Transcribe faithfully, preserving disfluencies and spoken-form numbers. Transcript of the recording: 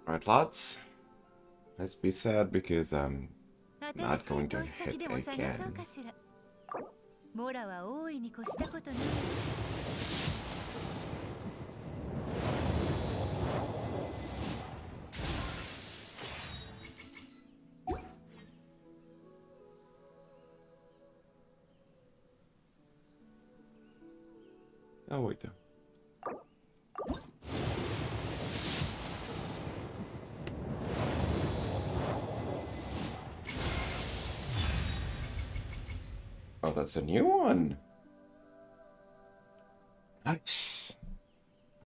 Alright, lads. Let's be sad because I'm not going to hit again. モラは大いに越したことない。 Oh, wait, though. Oh, that's a new one. Nice.